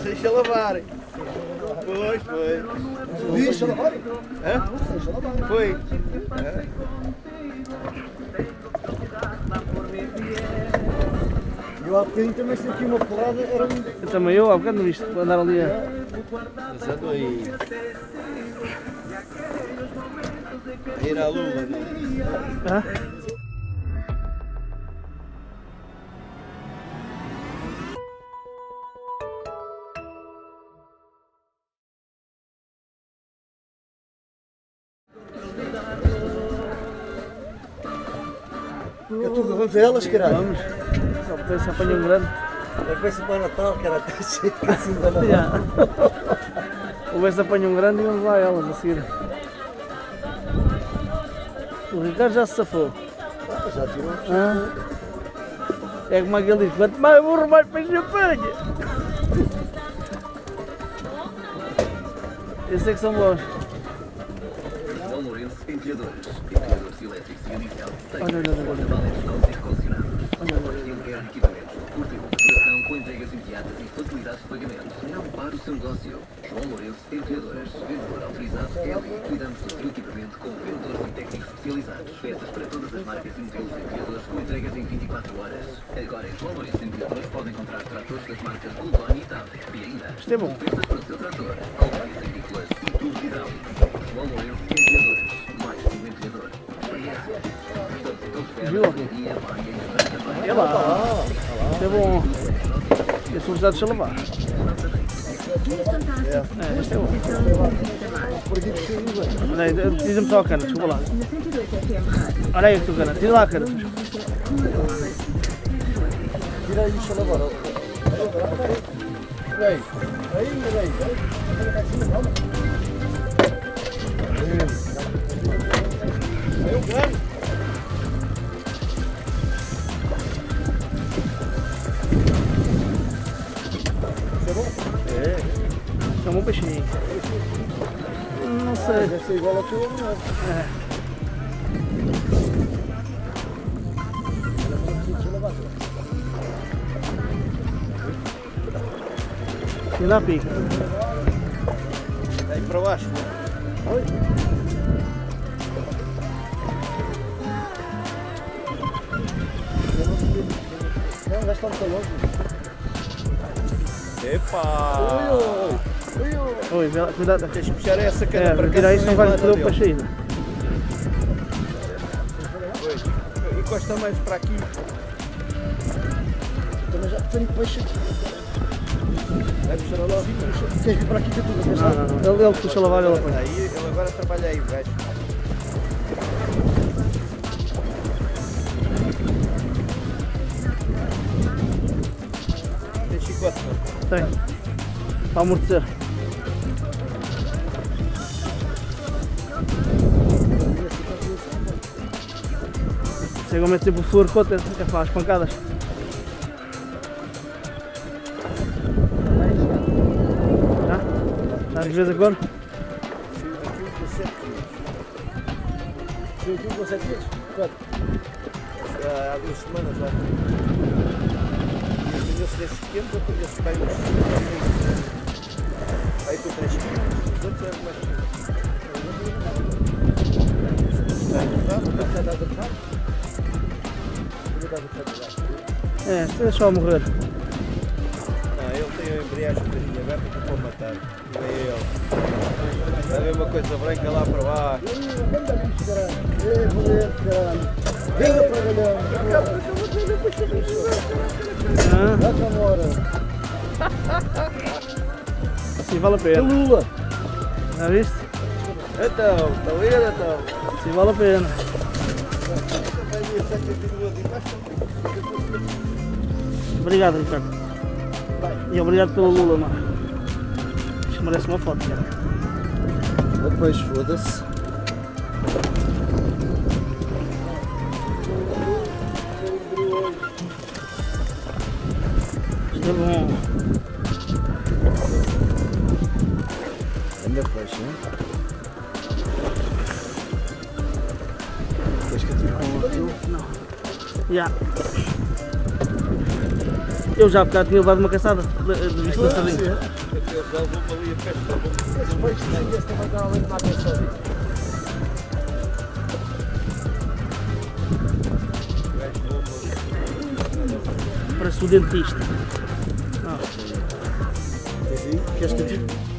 Deixa lavar. Pois, foi. Deixa lavar? Hã? Deixa lavar. Foi. Eu há bocadinho também senti uma porrada, era um... Eu também, há bocado não viste, andaram ali a... Mas ando aí. A ir à lua, né? Hã? É tudo, vamos a elas, caralho. Vamos. Só porque se apanha um grande. É que vai ser para o Natal, cara, está cheio de cacinho da Natal. Já. Ou ver se apanha um grande e vamos lá a elas a seguir. O Ricardo já se safou. Já tirou. Hã? É como aquele diz, quanto mais burro mais peixe apanha. Esses é que são bons. João Lourenço, empilhadores elétricos e a diesel, sem Olha. porta-maletes não circuncionados. Qualquer equipamentos de curta e longa duração com entregas imediatas e facilidades de pagamento. Não para o seu negócio. João Lourenço, empilhadores, vendedor autorizado ELI. Cuidamos do seu equipamento com vendedores e técnicos especializados. Peças para todas as marcas e modelos de empilhadores com entregas em 24 horas. Agora em João Lourenço Empilhadores pode encontrar tratores das marcas Goldoni e Tab. E ainda, Isto é bom. peças para o seu trator, alvarias agrícolas e tubos hidráulicos. João Lourenço Empilhadores. Mais que um empilhador. Viu aqui? É lá. Isto é bom. Eu sou usado de lavar. É, isto é bom. Olha aí, tira-me só a cana, desculpa lá. Olha aí a tua cana, tira lá a cana. Tira aí, deixa lavar. Aí. Aí o grande. Isso é um bom peixinho. Não sei. Deve ser igual ao teu, não é? E lá pica. Aí para baixo. Oi. Não, já está muito longe. Epa! Oi, cuidado. Tens de puxar essa cana É, para cá. tirar isso não vai senão foder o dele. peixe ainda. Pois. Encosta mais para aqui. Também já tenho peixe aqui. Vai puxar lá. Queres vir para aqui que eu estou a pensar? Não. Ele puxa a lavar, ele apanha. Aí ele agora trabalha aí, velho. Tem chicote, não? Tem. Para amortecer. Chegam a meter tipo o fluorcote, é para as pancadas. Já? Já de vez em quando? Saiu aqui com 7 dias? Quanto? Há 2 semanas já. Entendeu-se desses pequenos, eu conheço bem os. Aí com 3 quilos. Os outros eram mais pequenos. É, é só morrer. Não, ele tem a embreagem um bocadinho aberta que pode matar. E vem ele. Está a ver uma coisa branca lá para baixo. Venga para galhão. Dá-te amora. Assim vale a pena. Lula. Já viste? Então, está a ver então? Assim vale a pena. Obrigado, Ricardo. E obrigado pelo Lula, mano. Isto merece uma foto, cara. Depois foda-se. Isto é bom. Ainda peixe, hein? Queres que eu tire com o teu? Não. Já. Eu já há bocado tinha levado uma caçada de vista da sardinha. Eles levam ali a festa. Esse peixe sim, esse também está ali na atenção. Parece o dentista. Queres que eu diga?